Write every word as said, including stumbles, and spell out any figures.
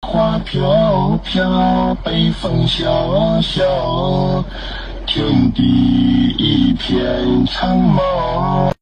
花飘飘，北风萧萧，天地一片苍茫。